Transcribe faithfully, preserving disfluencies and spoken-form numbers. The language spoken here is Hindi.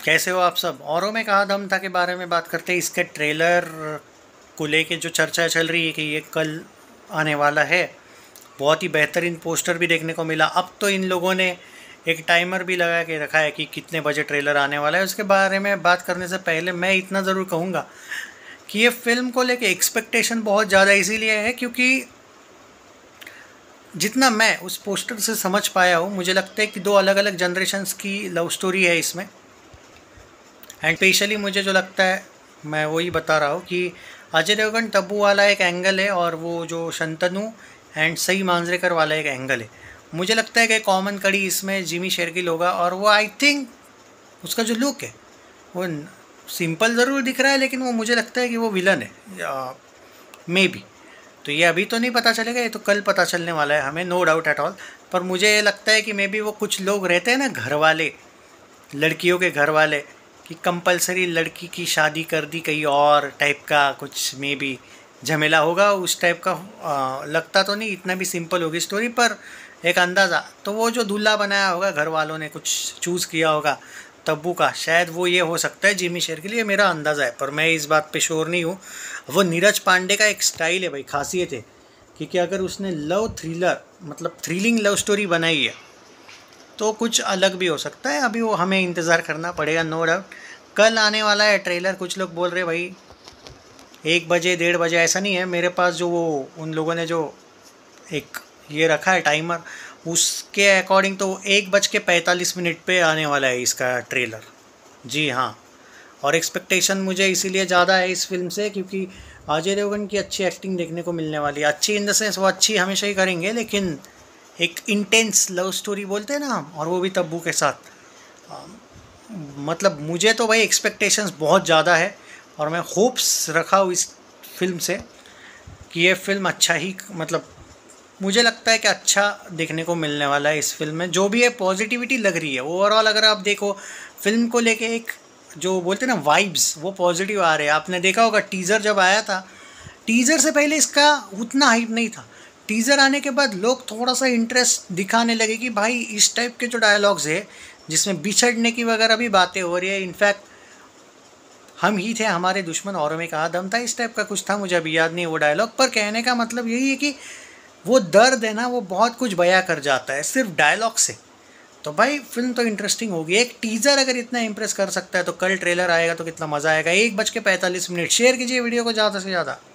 कैसे हो आप सब। औरों में कहा दम था के बारे में बात करते हैं। इसके ट्रेलर को लेके जो चर्चा चल रही है कि ये कल आने वाला है, बहुत ही बेहतरीन पोस्टर भी देखने को मिला। अब तो इन लोगों ने एक टाइमर भी लगा के रखा है कि कितने बजे ट्रेलर आने वाला है। उसके बारे में बात करने से पहले मैं इतना ज़रूर कहूँगा कि ये फिल्म को लेके एक्सपेक्टेशन बहुत ज़्यादा इसीलिए है क्योंकि जितना मैं उस पोस्टर से समझ पाया हूँ, मुझे लगता है कि दो अलग अलग जनरेशन्स की लव स्टोरी है इसमें। एंड स्पेशली मुझे जो लगता है, मैं वही बता रहा हूँ कि अजय देवगन तब्बू वाला एक एंगल है और वो जो शंतनु एंड सई मांजरेकर वाला एक एंगल है। मुझे लगता है कि कॉमन कड़ी इसमें जिमी शेरगिल होगा और वो आई थिंक उसका जो लुक है वो सिंपल ज़रूर दिख रहा है, लेकिन वो मुझे लगता है कि वो विलन है मे बी। तो ये अभी तो नहीं पता चलेगा, ये तो कल पता चलने वाला है हमें, नो डाउट एट ऑल। पर मुझे ये लगता है कि मे बी वो कुछ लोग रहते हैं ना, घर वाले, लड़कियों के घर वाले, कि कंपलसरी लड़की की शादी कर दी कहीं और टाइप का कुछ मे बी झमेला होगा उस टाइप का। आ, लगता तो नहीं इतना भी सिंपल होगी स्टोरी, पर एक अंदाज़ा तो वो जो दूल्हा बनाया होगा घर वालों ने कुछ चूज़ किया होगा तब्बू का, शायद वो ये हो सकता है जिमी शेर के लिए, मेरा अंदाज़ा है। पर मैं इस बात पे श्योर नहीं हूँ। वो नीरज पांडे का एक स्टाइल है भाई, खासियत है, क्योंकि अगर उसने लव थ्रिलर मतलब थ्रिलिंग लव स्टोरी बनाई है तो कुछ अलग भी हो सकता है। अभी वो हमें इंतज़ार करना पड़ेगा, नो डाउट। कल आने वाला है ट्रेलर। कुछ लोग बोल रहे भाई एक बजे डेढ़ बजे, ऐसा नहीं है। मेरे पास जो वो उन लोगों ने जो एक ये रखा है टाइमर, उसके अकॉर्डिंग तो एक बज के पैंतालीस मिनट पे आने वाला है इसका ट्रेलर। जी हाँ। और एक्सपेक्टेशन मुझे इसीलिए ज़्यादा है इस फिल्म से क्योंकि अजय देवगन की अच्छी एक्टिंग देखने को मिलने वाली है। अच्छी इन द सेंस वो अच्छी हमेशा ही करेंगे, लेकिन एक इंटेंस लव स्टोरी बोलते हैं ना हम, और वो भी तब्बू के साथ। मतलब मुझे तो भाई एक्सपेक्टेशंस बहुत ज़्यादा है और मैं होप्स रखा हूँ इस फिल्म से कि ये फिल्म अच्छा ही, मतलब मुझे लगता है कि अच्छा देखने को मिलने वाला है इस फिल्म में। जो भी है पॉजिटिविटी लग रही है ओवरऑल। अगर आप देखो फिल्म को लेके एक जो बोलते हैं ना वाइब्स, वो पॉजिटिव आ रहे हैं। आपने देखा होगा टीज़र जब आया था, टीज़र से पहले इसका उतना हाइप नहीं था। टीज़र आने के बाद लोग थोड़ा सा इंटरेस्ट दिखाने लगे कि भाई इस टाइप के जो डायलॉग्स है जिसमें बिछड़ने की वगैरह भी बातें हो रही है, इनफैक्ट हम ही थे हमारे दुश्मन औरों में कहा दम था, इस टाइप का कुछ था, मुझे अभी याद नहीं वो डायलॉग। पर कहने का मतलब यही है कि वो दर्द है ना, वो बहुत कुछ बयां कर जाता है सिर्फ डायलॉग से। तो भाई फिल्म तो इंटरेस्टिंग होगी। एक टीज़र अगर इतना इंप्रेस कर सकता है तो कल ट्रेलर आएगा तो कितना मज़ा आएगा। एक बज के पैंतालीस मिनट। शेयर कीजिए वीडियो को ज़्यादा से ज़्यादा।